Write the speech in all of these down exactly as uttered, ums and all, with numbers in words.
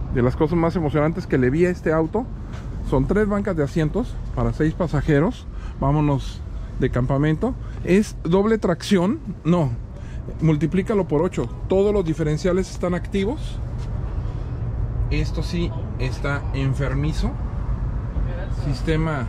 de las cosas más emocionantes que le vi a este auto. Son tres bancas de asientos para seis pasajeros. Vámonos de campamento. Es doble tracción. No, multiplícalo por ocho. Todos los diferenciales están activos. Esto sí está enfermizo. Sistema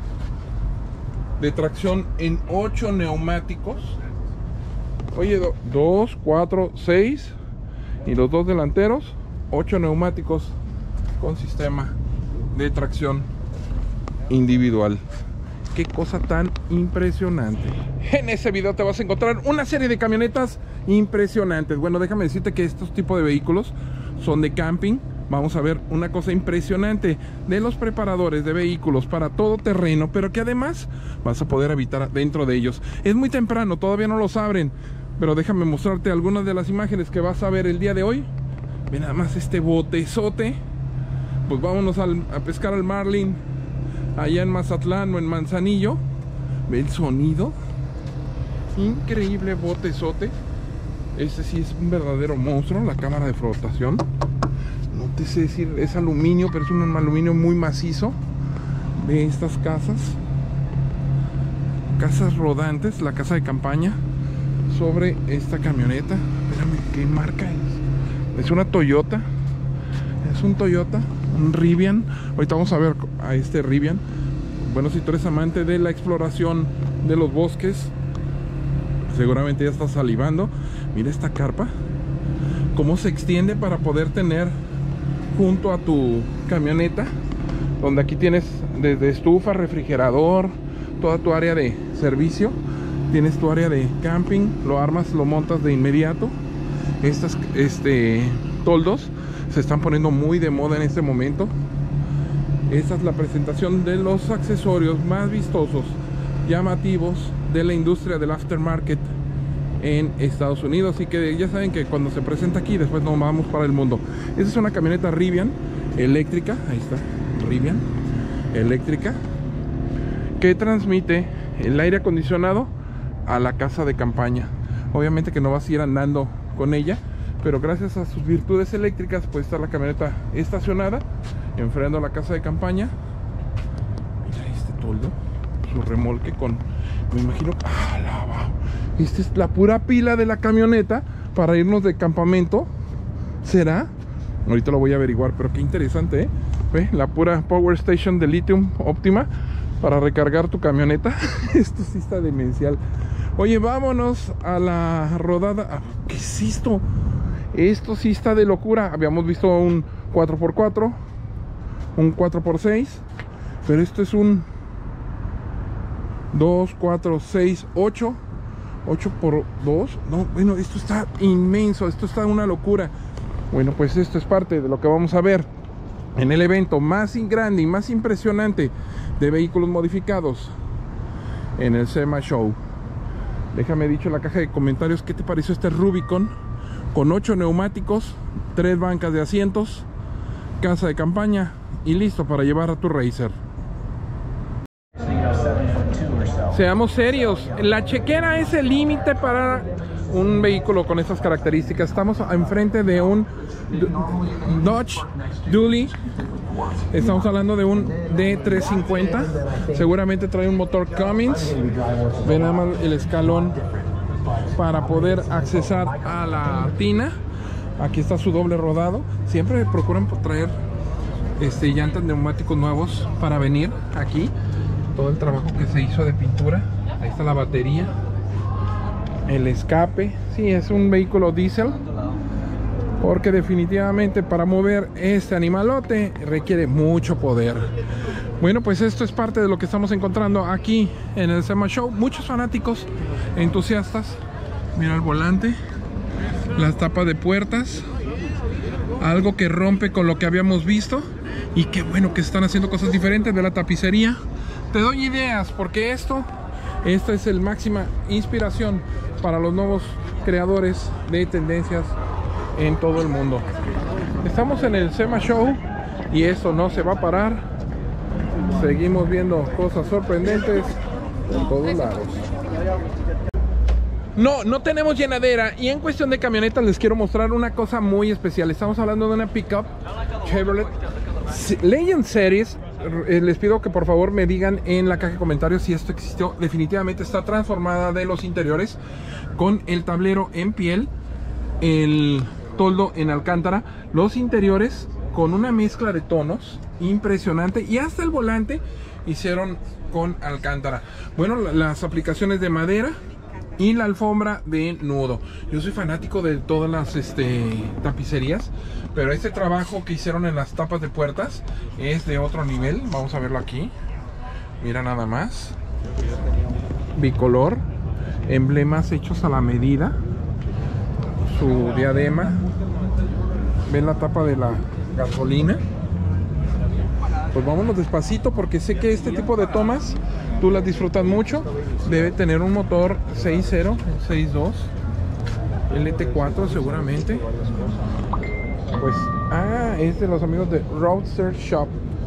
de tracción en ocho neumáticos. Oye, dos, cuatro, seis y los dos delanteros, ocho neumáticos con sistema de tracción individual. Qué cosa tan impresionante. En ese video te vas a encontrar una serie de camionetas impresionantes. Bueno, déjame decirte que estos tipos de vehículos son de camping. Vamos a ver una cosa impresionante de los preparadores de vehículos para todo terreno, pero que además vas a poder habitar dentro de ellos. Es muy temprano, todavía no los abren, pero déjame mostrarte algunas de las imágenes que vas a ver el día de hoy. Ve nada más este botezote. Pues vámonos al, a pescar al marlin allá en Mazatlán o en Manzanillo. Ve el sonido. Increíble botezote. Este sí es un verdadero monstruo, la cámara de flotación. No te sé decir, es aluminio, pero es un aluminio muy macizo. Ve estas casas. Casas rodantes, la casa de campaña sobre esta camioneta. Espérame, ¿qué marca es? Es una Toyota. Es un Toyota, un Rivian. Ahorita vamos a ver a este Rivian. Bueno, si tú eres amante de la exploración de los bosques, seguramente ya estás salivando. Mira esta carpa, cómo se extiende para poder tener junto a tu camioneta, donde aquí tienes desde estufa, refrigerador, toda tu área de servicio. Tienes tu área de camping, lo armas, lo montas de inmediato. Estas este, toldos se están poniendo muy de moda en este momento. Esta es la presentación de los accesorios más vistosos, llamativos de la industria del aftermarket en Estados Unidos. Así que ya saben que cuando se presenta aquí, después nos vamos para el mundo. Esta es una camioneta Rivian eléctrica. Ahí está, Rivian eléctrica, que transmite el aire acondicionado a la casa de campaña. Obviamente que no vas a ir andando con ella, pero gracias a sus virtudes eléctricas puede estar la camioneta estacionada enfrente a la casa de campaña. Mira este toldo, su remolque con, me imagino, ah, la, wow. Esta es la pura pila de la camioneta para irnos de campamento. ¿Será? Ahorita lo voy a averiguar, pero qué interesante, ¿eh? ¿Ve? La pura Power Station de litio óptima para recargar tu camioneta. Esto sí está demencial. Oye, vámonos a la rodada. ¿Qué es esto? Esto sí está de locura. Habíamos visto un cuatro por cuatro, un cuatro por seis, pero esto es un dos, cuatro, seis, ocho, ocho por dos. No, bueno, esto está inmenso. Esto está una locura. Bueno, pues esto es parte de lo que vamos a ver en el evento más grande y más impresionante de vehículos modificados en el SEMA Show. Déjame dicho en la caja de comentarios qué te pareció este Rubicon con ocho neumáticos, tres bancas de asientos, casa de campaña y listo para llevar a tu racer. Seamos serios, la chequera es el límite para un vehículo con estas características. Estamos enfrente de un Dodge Dually. Estamos hablando de un D trescientos cincuenta. Seguramente trae un motor Cummins. Ven nada más el escalón para poder accesar a la tina. Aquí está su doble rodado. Siempre procuran traer este, llantas, neumáticos nuevos para venir aquí. Todo el trabajo que se hizo de pintura. Ahí está la batería, el escape. Sí, es un vehículo diésel, porque definitivamente para mover este animalote requiere mucho poder. Bueno, pues esto es parte de lo que estamos encontrando aquí en el SEMA Show. Muchos fanáticos, entusiastas. Mira el volante, las tapas de puertas, algo que rompe con lo que habíamos visto. Y qué bueno que están haciendo cosas diferentes. De la tapicería te doy ideas, porque esto esta es el máxima inspiración para los nuevos creadores de tendencias en todo el mundo. Estamos en el SEMA Show y esto no se va a parar. Seguimos viendo cosas sorprendentes por todos lados. No, no tenemos llenadera. Y en cuestión de camionetas les quiero mostrar una cosa muy especial. Estamos hablando de una pickup Chevrolet Legend Series. Eh, les pido que por favor me digan en la caja de comentarios si esto existió. Definitivamente está transformada de los interiores, con el tablero en piel, el toldo en alcántara, los interiores con una mezcla de tonos impresionante, y hasta el volante hicieron con alcántara. Bueno, las aplicaciones de madera y la alfombra de nudo. Yo soy fanático de todas las este, tapicerías, pero este trabajo que hicieron en las tapas de puertas es de otro nivel. Vamos a verlo aquí. Mira nada más. Bicolor, emblemas hechos a la medida, su diadema. Ven la tapa de la gasolina. Pues vámonos despacito, porque sé que este tipo de tomas tú las disfrutas mucho. Debe tener un motor seis cero, seis dos, L T cuatro seguramente. Pues, ah, es de los amigos de Roadster Shop.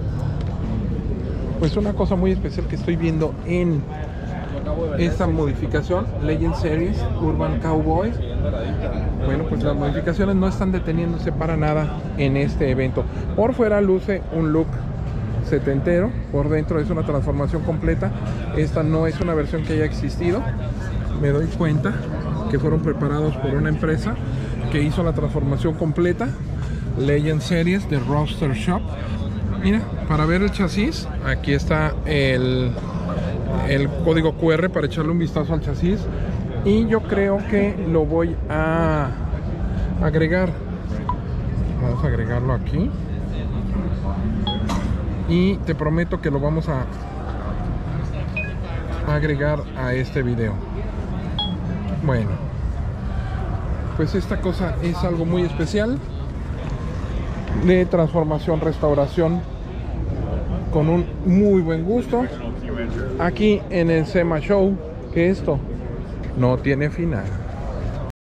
Pues una cosa muy especial que estoy viendo en esta modificación Legend Series Urban Cowboy. Bueno, pues las modificaciones no están deteniéndose para nada en este evento. Por fuera luce un look setentero, por dentro es una transformación completa. Esta no es una versión que haya existido. Me doy cuenta que fueron preparados por una empresa que hizo la transformación completa. Legend Series de Roadster Shop. Mira, para ver el chasis, aquí está el, el código Q R para echarle un vistazo al chasis. Y yo creo que lo voy a agregar. Vamos a agregarlo aquí. Y te prometo que lo vamos a agregar a este video. Bueno, pues esta cosa es algo muy especial, de transformación, restauración, con un muy buen gusto. Aquí en el SEMA Show, que esto no tiene final.